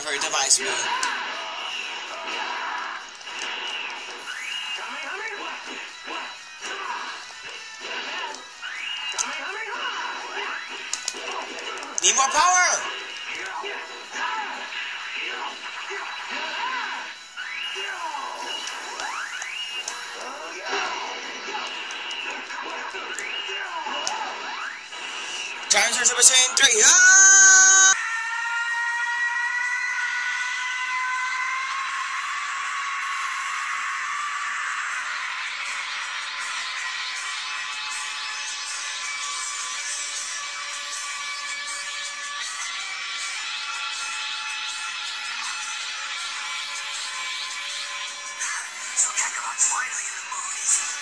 whatever device we need. Need more power! Times are Super Saiyan 3. Ah! So Kakarot's finally in the mood.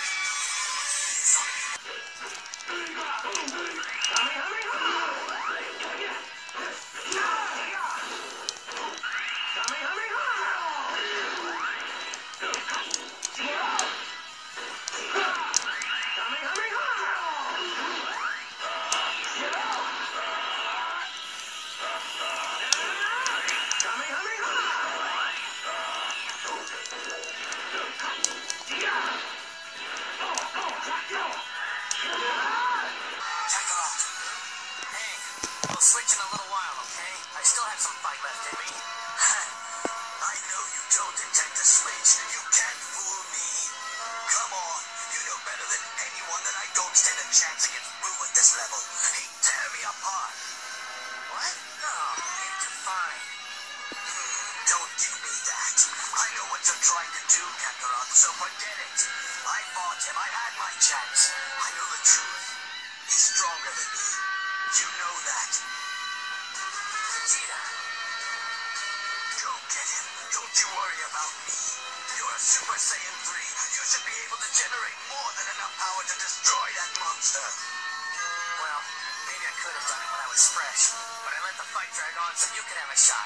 Switch in a little while, okay? I still have some fight left in me. I know you don't intend to switch. You can't fool me. Come on. You know better than anyone that I don't stand a chance against Boo at this level. He'd tear me apart. What? No, you do fine. Don't give me that. I know what you're trying to do, Kakarot, so forget it. I fought him. I had my chance. I know the truth. He's stronger than me. You know that. Vegeta. Go get him. Don't you worry about me. You're a Super Saiyan 3. You should be able to generate more than enough power to destroy that monster. Well, maybe I could have done it when I was fresh, but I let the fight drag on so you could have a shot.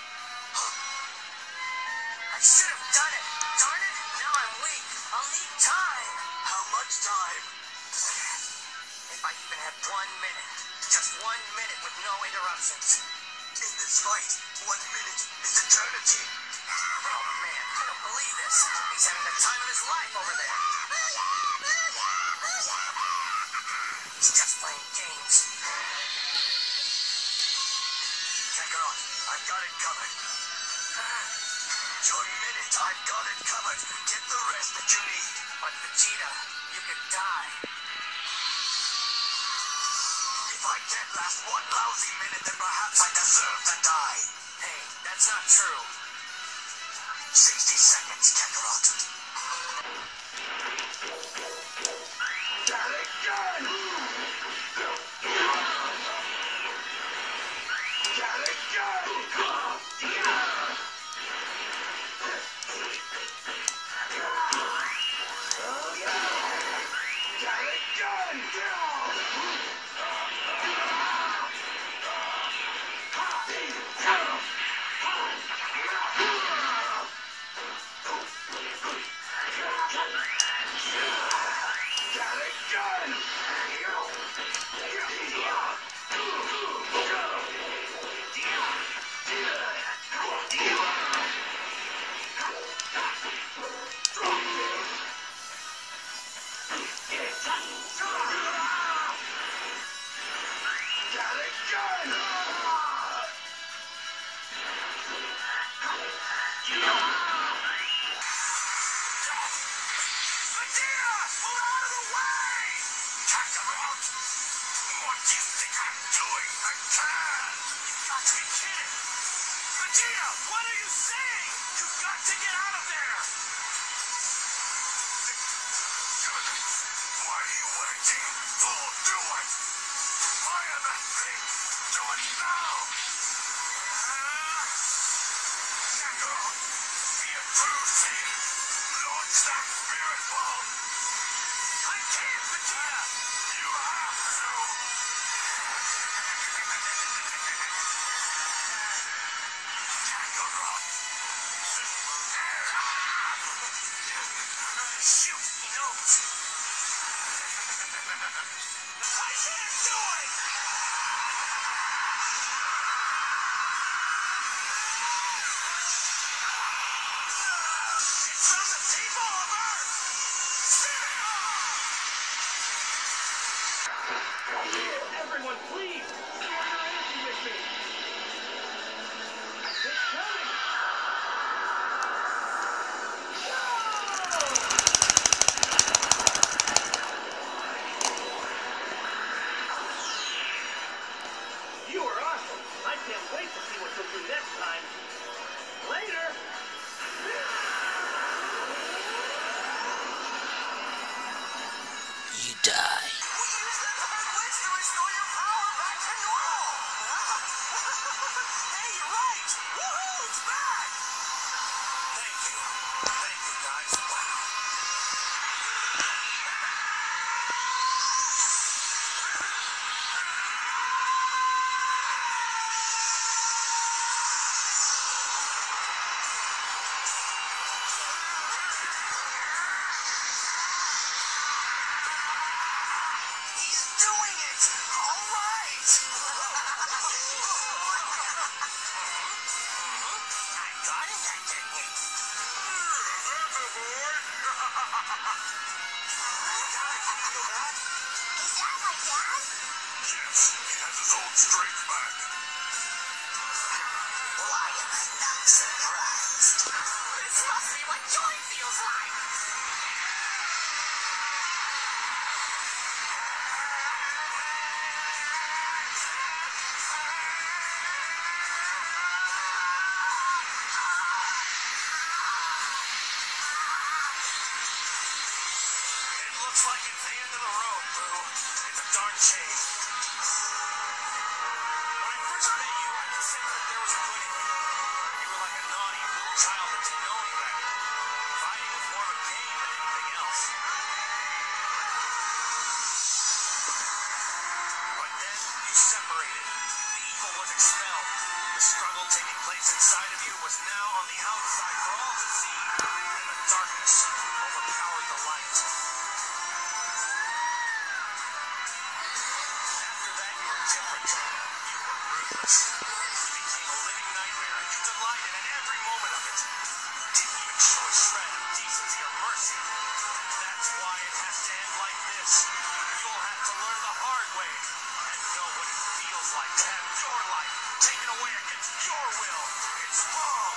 I should have done it. Darn it. Now I'm weak. I'll need time. How much time? If I even had 1 minute. Just 1 minute with no interruptions. In this fight, 1 minute is eternity. Oh man, I don't believe this. He's having the time of his life over there. He's just playing games. Kakarot, I've got it covered. Your minute, I've got it covered. Get the rest that you need. But Vegeta, you could die. If I can't last 1 lousy minute, then perhaps I deserve to die. Hey, that's not true. 60 seconds, Kakarot. Got it done! Got it done! Vegeta, what are you saying? You've got to get out of there! Why are you waiting? Don't do it! Fire that thing! Do it now! Kakarot, be a true Saiyan! Launch that spirit bomb! I can't, Vegeta! You have to! Shoot, he knows. I can't do it! Can't wait to see what you'll do next time. Later! You die. We use the third wish to restore your power back to normal. Hey, you're right. Woohoo, it's back. Thank you. Thank you, guys. Wow. He's doing it! All right! I got it, that technique. That's a boy! Dad, can you go back? Is that my dad? Yes, he has his old strength back. Why am I not surprised? This must be what joy feels like! It looks like it's the end of the road, Boo. It's a darn shame. When I first met you, I could sense that there was good in you. You were like a naughty little child that didn't know any better. Fighting was more of a game than anything else. But then you separated. The evil was expelled. The struggle taking place inside of you was now on the outside for all to see. And the darkness overpowered the light. After that, you were different. You were ruthless. You became a living nightmare, and you delighted in every moment of it. You didn't even show a shred of decency or mercy. That's why it has to end like this. You'll have to learn the hard way and know what it feels like to have your life taken away against your will. It's wrong.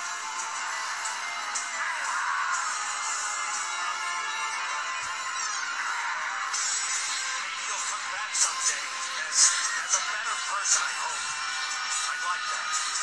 Maybe you'll come back someday as a better person, I hope. I'd like that.